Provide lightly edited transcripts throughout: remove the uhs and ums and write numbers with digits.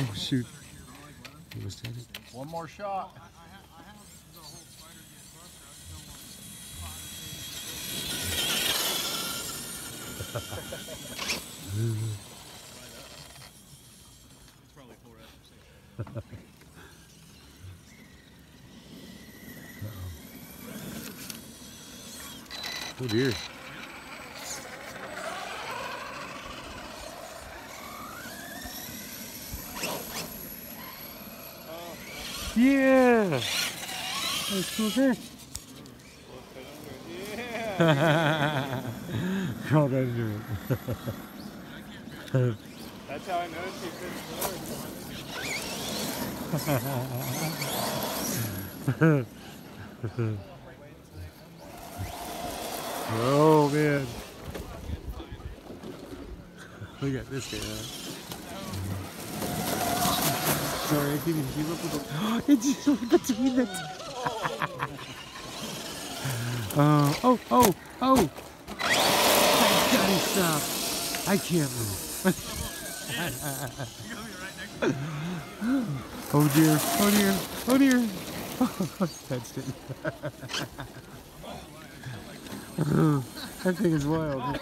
Oh shoot. He was dead. One more shot. Oh dear. Yeah! That's cool fish. Yeah. Crawled right into it. That's how I know she fits Oh man. Look at this guy. Sorry, I can't even keep up with it. It's just right between the oh! I gotta stop. I can't move. Oh dear, oh dear, oh dear. That's it. That thing is wild.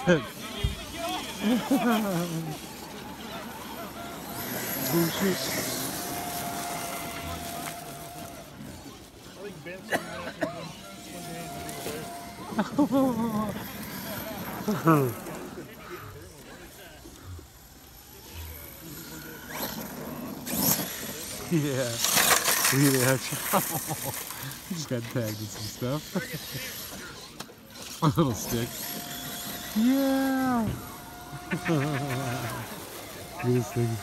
Oh shit. Yeah, we had trouble. We just got tagged with some stuff. A little stick. Yeah. Look at this thing.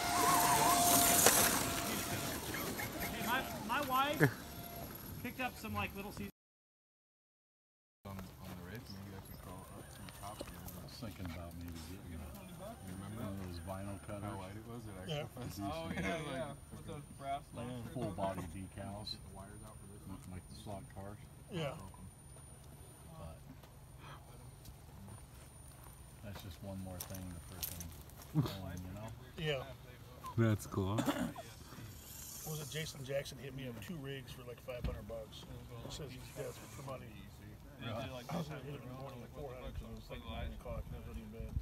My wife picked up some like little seeds. on the race. Maybe I could crawl up to the top here. I was thinking about maybe getting you remember one of those vinyl cutters? How light it was? It actually Oh yeah. With those brass full body decals. The wires out for this one. Like the slot cars. Yeah. But that's just one more thing the person going, you know? Yeah. That's cool. Was it Jason Jackson hit me up 2 rigs for like $500? He says he's desperate for money. I was gonna hit him in the morning like 400 because it was like 9 o'clock and I was in bed.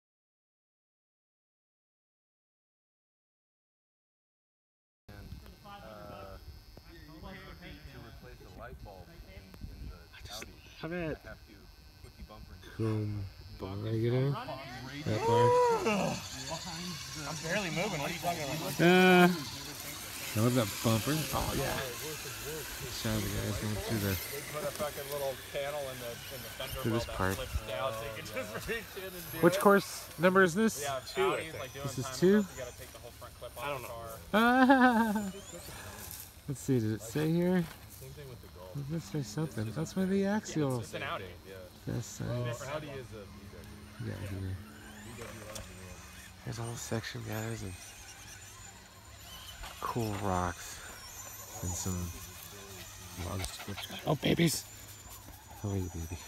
To replace the light bulb in the Audi. How about Have to put the bumper in. boom, bar regular? That bar? I'm barely moving. What are you talking about? I love that bumper. Oh yeah. Shout out the guys going through the They put a fucking little panel in the fender through this part. flips down so you can just reach in and do Which it. course number is this? Yeah, 2 I think. This is 2? You gotta take the whole front clip off the car. Let's see, did it say here? Same thing with the Golf. It must say something. That's where the axial It's an Audi. Yeah. best signs. Audi is a VW. Yeah, here. There's a whole section, guys, of cool rocks and some logs. Oh, babies! How are you, baby?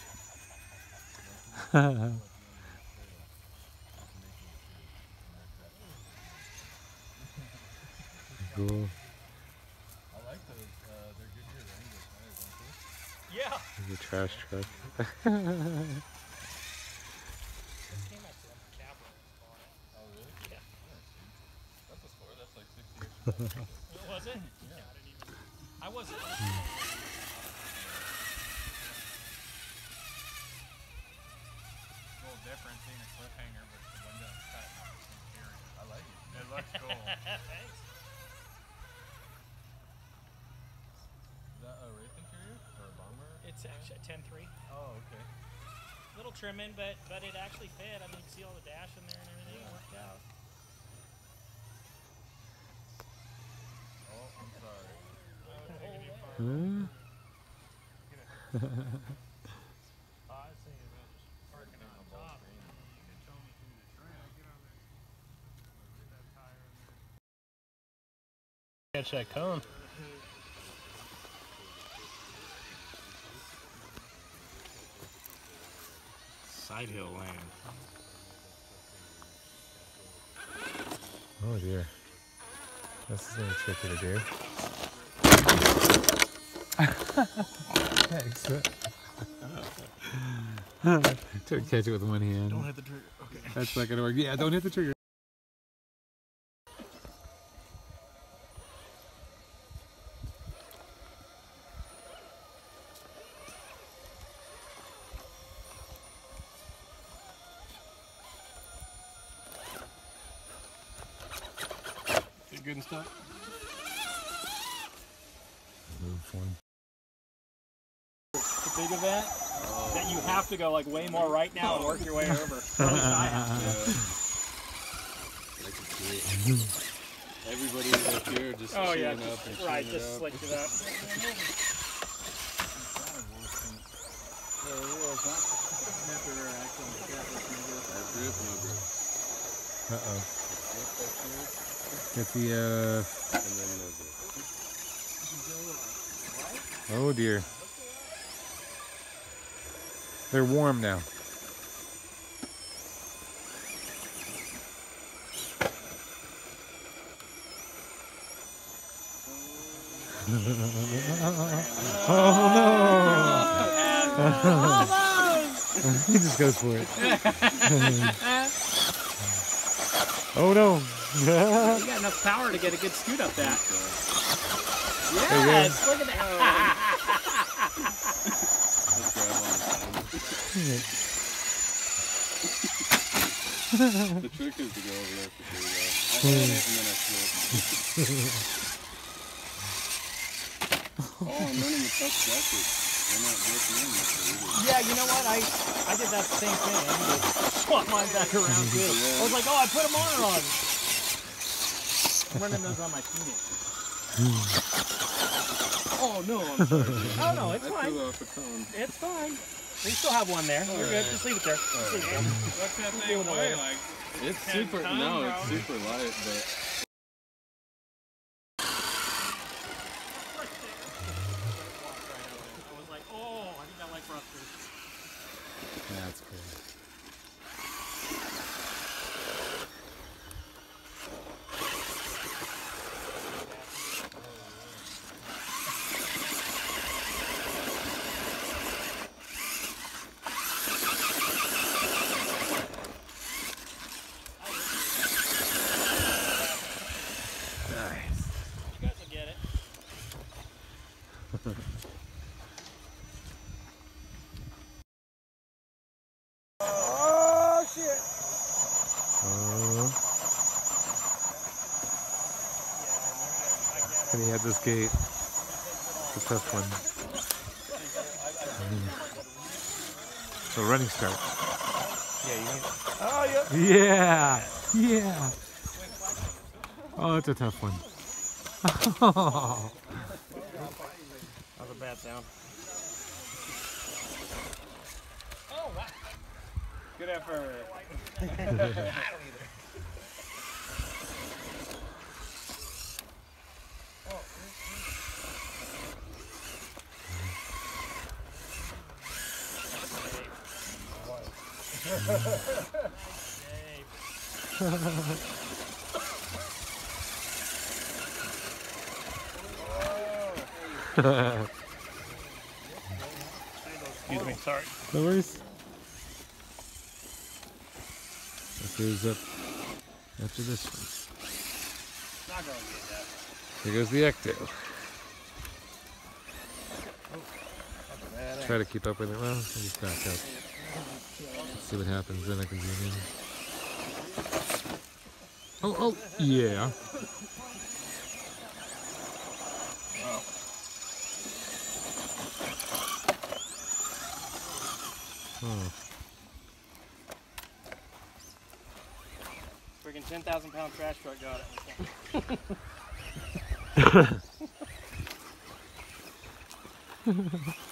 Cool. I like those. They're Goodyear Wrangler tires, aren't they? Yeah. There's a trash truck. Came up to Capra. Oh, really? Yeah. That's a sport. That's like 60 years. Was it? Yeah. I didn't even. I wasn't. A little different seeing a cliffhanger, but the window cut interior. I like it. It looks cool. Thanks. Is that a race interior or a bomber? It's actually a 10.3. Oh, okay. Little trimming, but it actually fit. I mean, you can see all the dash in there and everything. It worked out. Oh, I'm sorry. Huh? I see it. Parking on top. You can show me through the trail. Get on there. Get that tire in there. Catch that cone. Side hill land. Oh dear. This is gonna be tricky to do. Thanks. Try to catch it with one hand. Don't hit the trigger. Okay. That's not gonna work. Yeah, don't hit the trigger. You good and stuff? Move one. It's a big event that you have to go like way more right now and work your way over. Everybody up here just Oh yeah, shooting up and just, right, shooting just up. slicked it up. Uh-oh. Get the, And then no grip. oh dear. They're warm now. Oh no! He just goes for it. Oh no! You got enough power to get a good scoot up that. Yes, look at that. Let's grab on the trick is to go over there for sure, though. I had it and then I slipped. Oh, I'm running the tough jacket. They're not breaking in much either. Yeah, you know what? I did that same thing. I just swap mine back around too. I was like, oh, I put them on or on. I'm running those on my teammates. Oh no, I'm sorry. Oh no, it's I fine. threw off a cone. It's fine. We still have one there. You're good. Just leave it there. Just leave it there. What's that thing weigh? Like It's 10 super, tons, no, it's probably. super light, but I was like, oh, I think I like Rutgers. That's cool. You guys will get it. Oh shit! And he had this gate. It's a tough one. So running start. Oh yeah. Yeah! Yeah! Oh, it's a tough one. That was a bad sound. Oh wow! Good effort. I don't either. Excuse me, sorry. No worries. That goes up after this one. Not going to get that. Here goes the Ecto. Try to keep up with it. Well, I'll just back up. Let's see what happens. Then I can zoom in. Oh, yeah. Oh. Friggin' 10,000-pound trash truck got it.